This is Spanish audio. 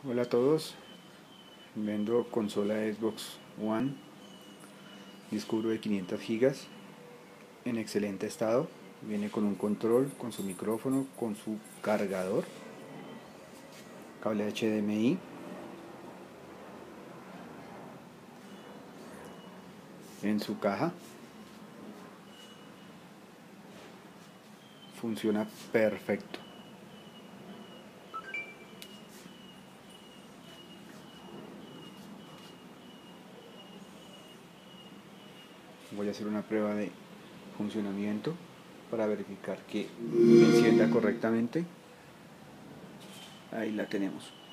Hola a todos, vendo consola Xbox One, disco duro de 500 gigas en excelente estado. Viene con un control, con su micrófono, con su cargador, cable HDMI, en su caja. Funciona perfecto. Voy a hacer una prueba de funcionamiento para verificar que encienda correctamente. Ahí la tenemos.